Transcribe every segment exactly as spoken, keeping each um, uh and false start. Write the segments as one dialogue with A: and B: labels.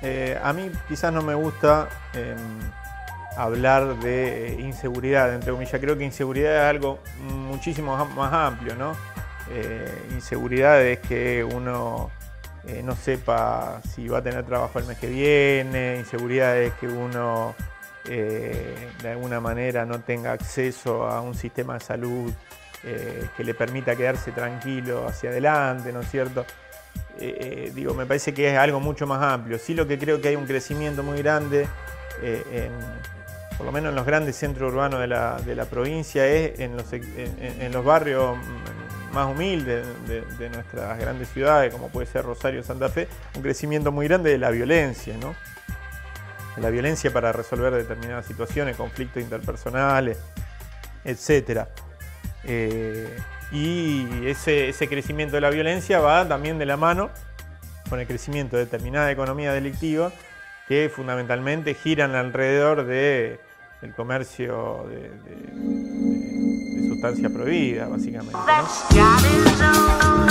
A: eh, a mí quizás no me gusta eh, hablar de inseguridad, entre comillas. Creo que inseguridad es algo muchísimo más amplio, ¿no? Eh, inseguridad es que uno eh, no sepa si va a tener trabajo el mes que viene, inseguridad es que uno eh, de alguna manera no tenga acceso a un sistema de salud eh, que le permita quedarse tranquilo hacia adelante, ¿no es cierto? Eh, eh, digo, me parece que es algo mucho más amplio. Sí, lo que creo que hay un crecimiento muy grande, eh, en, por lo menos en los grandes centros urbanos de la, de la provincia, es en los, en, en los barrios más humildes de, de nuestras grandes ciudades, como puede ser Rosario o Santa Fe, un crecimiento muy grande de la violencia, ¿no? De la violencia para resolver determinadas situaciones, conflictos interpersonales, etcétera. Eh, y ese, ese crecimiento de la violencia va también de la mano con el crecimiento de determinada economía delictiva que fundamentalmente giran alrededor de, del comercio de, de, de, de sustancias prohibidas, básicamente, ¿no?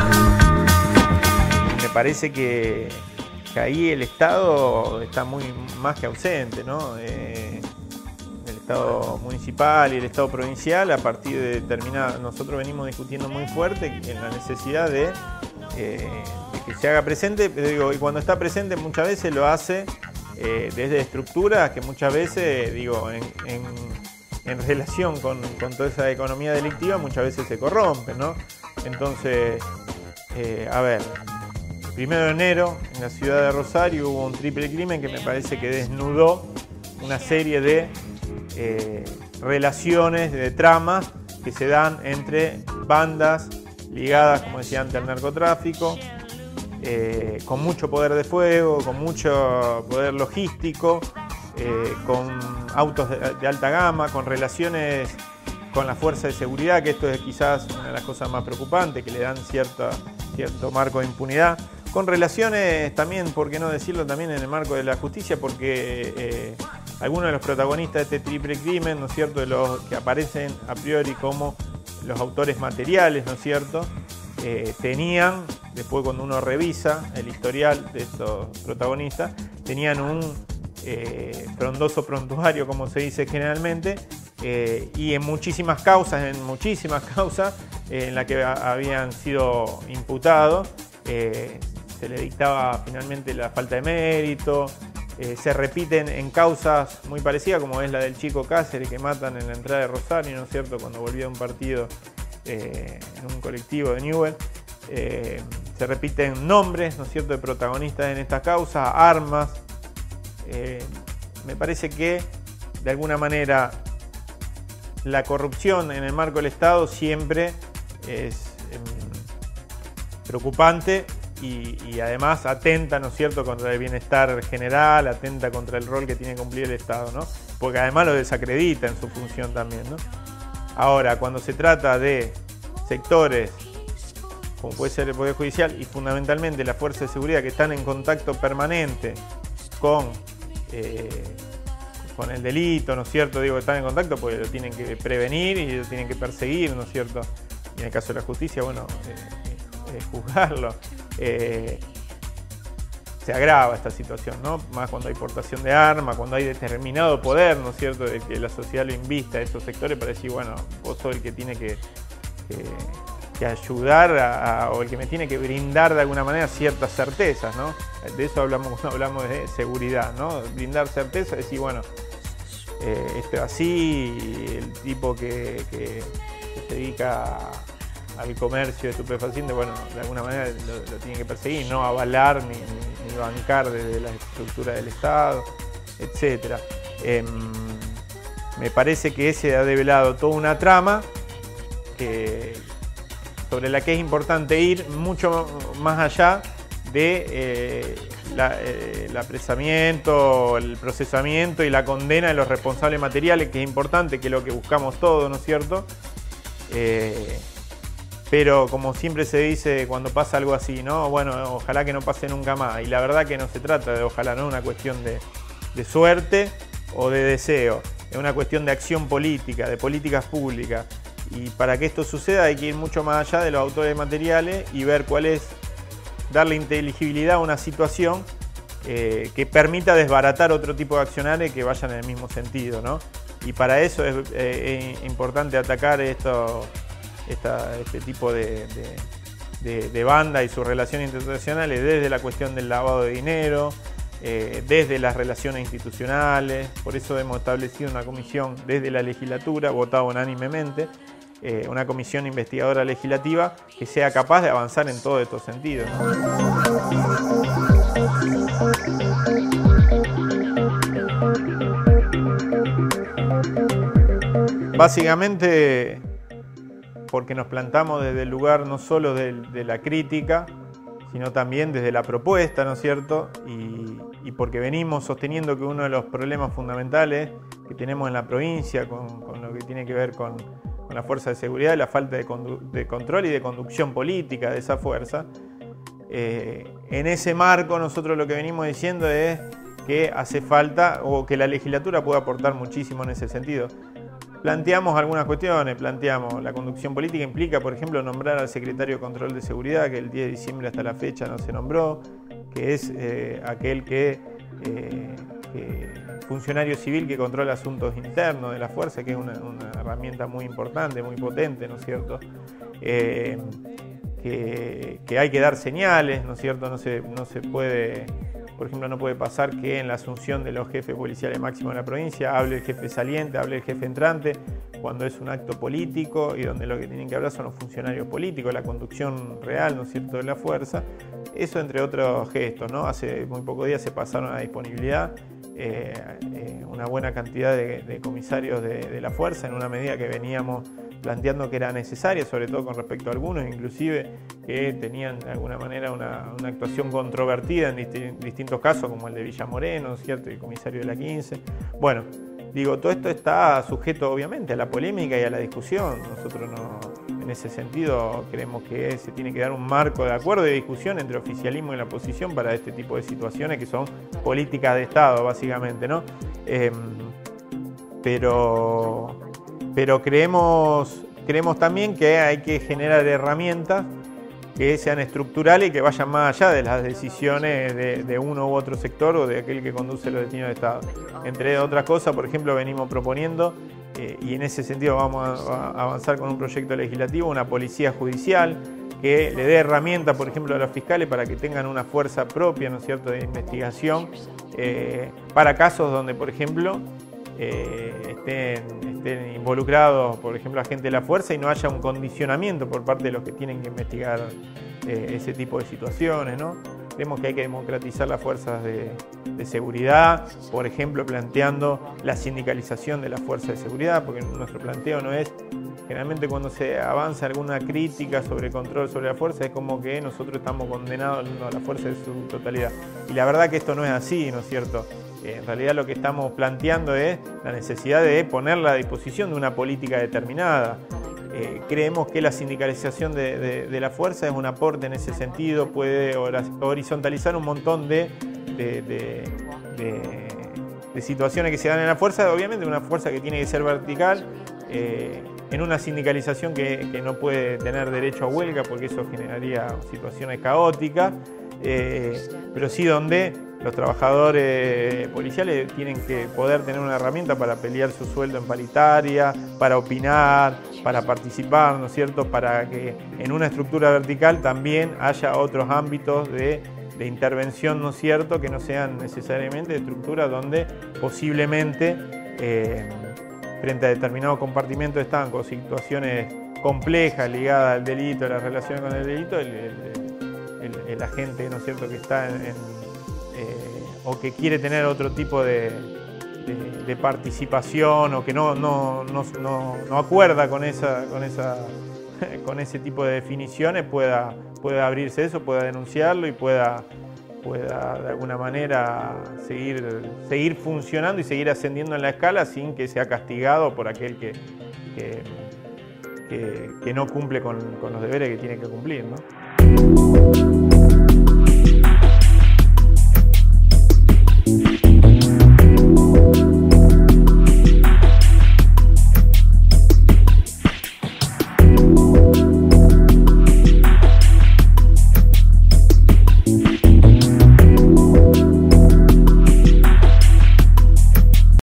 A: Me parece que, que ahí el Estado está muy más que ausente, ¿no? Eh, el Estado municipal y el Estado provincial, a partir de determinada, nosotros venimos discutiendo muy fuerte en la necesidad de, eh, de que se haga presente, pero digo, y cuando está presente muchas veces lo hace eh, desde estructuras que muchas veces, digo, en, en, en relación con, con toda esa economía delictiva, muchas veces se corrompe, ¿no? Entonces, eh, a ver, el primero de enero en la ciudad de Rosario hubo un triple crimen que me parece que desnudó una serie de Eh, relaciones, de tramas que se dan entre bandas ligadas, como decía antes, al narcotráfico, eh, con mucho poder de fuego, con mucho poder logístico, eh, con autos de, de alta gama, con relaciones con la fuerza de seguridad, que esto es quizás una de las cosas más preocupantes, que le dan cierta, cierto marco de impunidad, con relaciones también, por qué no decirlo, también en el marco de la justicia, porque eh, algunos de los protagonistas de este triple crimen, ¿no es cierto?, de los que aparecen a priori como los autores materiales, ¿no es cierto?, eh, tenían, después cuando uno revisa el historial de estos protagonistas, tenían un eh, frondoso prontuario, como se dice generalmente, eh, y en muchísimas causas, en muchísimas causas eh, en las que a, habían sido imputados, eh, se le dictaba finalmente la falta de mérito. Eh, se repiten en causas muy parecidas, como es la del chico Cáceres que matan en la entrada de Rosario, ¿no es cierto?, cuando volvía a un partido eh, en un colectivo de Newell. Eh, se repiten nombres, ¿no es cierto?, de protagonistas en estas causas, armas. Eh, me parece que, de alguna manera, la corrupción en el marco del Estado siempre es eh, preocupante. Y, y además atenta, ¿no es cierto?, contra el bienestar general, atenta contra el rol que tiene que cumplir el Estado, ¿no? Porque además lo desacredita en su función también, ¿no? Ahora, cuando se trata de sectores, como puede ser el Poder Judicial y fundamentalmente la Fuerza de Seguridad, que están en contacto permanente con, eh, con el delito, ¿no es cierto? Digo que están en contacto porque lo tienen que prevenir y lo tienen que perseguir, ¿no es cierto? Y en el caso de la justicia, bueno, eh, eh, juzgarlo. Eh, se agrava esta situación, ¿no? Más cuando hay portación de armas, cuando hay determinado poder, ¿no es cierto?, de que la sociedad lo invista a esos sectores para decir, bueno, vos sos el que tiene que, que, que ayudar a, a, o el que me tiene que brindar de alguna manera ciertas certezas, ¿no? De eso hablamos cuando hablamos de seguridad, ¿no? Brindar certeza, decir, bueno, eh, esto es así, el tipo que, que, que se dedica a al comercio de estupefacientes, bueno, de alguna manera lo, lo tienen que perseguir, no avalar ni, ni, ni bancar desde la estructura del Estado, etcétera. Eh, me parece que ese ha develado toda una trama que, sobre la que es importante ir mucho más allá de eh, la, eh, el apresamiento, el procesamiento y la condena de los responsables materiales, que es importante, que es lo que buscamos todos, ¿no es cierto? Eh, Pero como siempre se dice cuando pasa algo así, ¿no? Bueno, ojalá que no pase nunca más. Y la verdad que no se trata de ojalá, no es una cuestión de, de suerte o de deseo. Es una cuestión de acción política, de políticas públicas. Y para que esto suceda hay que ir mucho más allá de los autores materiales y ver cuál es, darle inteligibilidad a una situación eh, que permita desbaratar otro tipo de accionarios que vayan en el mismo sentido, ¿no? Y para eso es eh, importante atacar esto, esta, este tipo de, de, de, de banda y sus relaciones internacionales desde la cuestión del lavado de dinero, eh, desde las relaciones institucionales. Por eso hemos establecido una comisión desde la legislatura, votada unánimemente, eh, una comisión investigadora legislativa que sea capaz de avanzar en todos estos sentidos, ¿no? Básicamente porque nos plantamos desde el lugar no solo de, de la crítica, sino también desde la propuesta, ¿no es cierto? Y, y porque venimos sosteniendo que uno de los problemas fundamentales que tenemos en la provincia con, con lo que tiene que ver con, con la fuerza de seguridad es la falta de, de control y de conducción política de esa fuerza. Eh, en ese marco nosotros lo que venimos diciendo es que hace falta, o que la legislatura puede aportar muchísimo en ese sentido. Planteamos algunas cuestiones, planteamos la conducción política implica, por ejemplo, nombrar al secretario de Control de Seguridad, que el diez de diciembre hasta la fecha no se nombró, que es eh, aquel que, eh, que funcionario civil que controla asuntos internos de la fuerza, que es una, una herramienta muy importante, muy potente, ¿no es cierto? Eh, que, que hay que dar señales, ¿no es cierto? No se, no se puede... Por ejemplo, no puede pasar que en la asunción de los jefes policiales máximos de la provincia hable el jefe saliente, hable el jefe entrante, cuando es un acto político y donde lo que tienen que hablar son los funcionarios políticos, la conducción real, ¿no es cierto?, de la fuerza. Eso entre otros gestos, ¿no? Hace muy pocos días se pasaron a disponibilidad eh, eh, una buena cantidad de, de comisarios de, de la fuerza en una medida que veníamos planteando que era necesaria, sobre todo con respecto a algunos, inclusive que tenían de alguna manera una, una actuación controvertida en disti distintos casos, como el de Villa Moreno, ¿cierto?, el comisario de la quince. Bueno, digo, todo esto está sujeto obviamente a la polémica y a la discusión. Nosotros no, en ese sentido creemos que se tiene que dar un marco de acuerdo y de discusión entre oficialismo y la oposición para este tipo de situaciones que son políticas de Estado, básicamente, ¿no? Eh, pero... Pero creemos, creemos también que hay que generar herramientas que sean estructurales y que vayan más allá de las decisiones de, de uno u otro sector o de aquel que conduce los destinos de Estado. Entre otras cosas, por ejemplo, venimos proponiendo, eh, y en ese sentido vamos a, a avanzar con un proyecto legislativo, una policía judicial que le dé herramientas, por ejemplo, a los fiscales para que tengan una fuerza propia, ¿no es cierto?, de investigación, eh, para casos donde, por ejemplo, Eh, estén, estén involucrados, por ejemplo, agentes de la fuerza y no haya un condicionamiento por parte de los que tienen que investigar eh, ese tipo de situaciones, ¿no? Creemos que hay que democratizar las fuerzas de, de seguridad, por ejemplo, planteando la sindicalización de las fuerzas de seguridad, porque nuestro planteo no es, generalmente cuando se avanza alguna crítica sobre el control sobre la fuerza, es como que nosotros estamos condenados a la fuerza de su totalidad. Y la verdad que esto no es así, ¿no es cierto? En realidad lo que estamos planteando es la necesidad de ponerla a disposición de una política determinada. Eh, creemos que la sindicalización de, de, de la fuerza es un aporte en ese sentido, puede horizontalizar un montón de, de, de, de, de situaciones que se dan en la fuerza, obviamente una fuerza que tiene que ser vertical, eh, en una sindicalización que, que no puede tener derecho a huelga porque eso generaría situaciones caóticas, eh, pero sí donde los trabajadores policiales tienen que poder tener una herramienta para pelear su sueldo en paritaria, para opinar, para participar, ¿no es cierto?, para que en una estructura vertical también haya otros ámbitos de, de intervención, ¿no es cierto?, que no sean necesariamente de estructuras donde posiblemente eh, frente a determinados compartimentos están con situaciones complejas ligadas al delito, a las relaciones con el delito, el, el, el, el agente, ¿no es cierto?, que está en, en Eh, o que quiere tener otro tipo de, de, de participación o que no, no, no, no, no acuerda con, esa, con, esa, con ese tipo de definiciones, pueda, pueda abrirse eso, pueda denunciarlo y pueda, pueda de alguna manera seguir, seguir funcionando y seguir ascendiendo en la escala sin que sea castigado por aquel que, que, que, que no cumple con, con los deberes que tiene que cumplir, ¿no?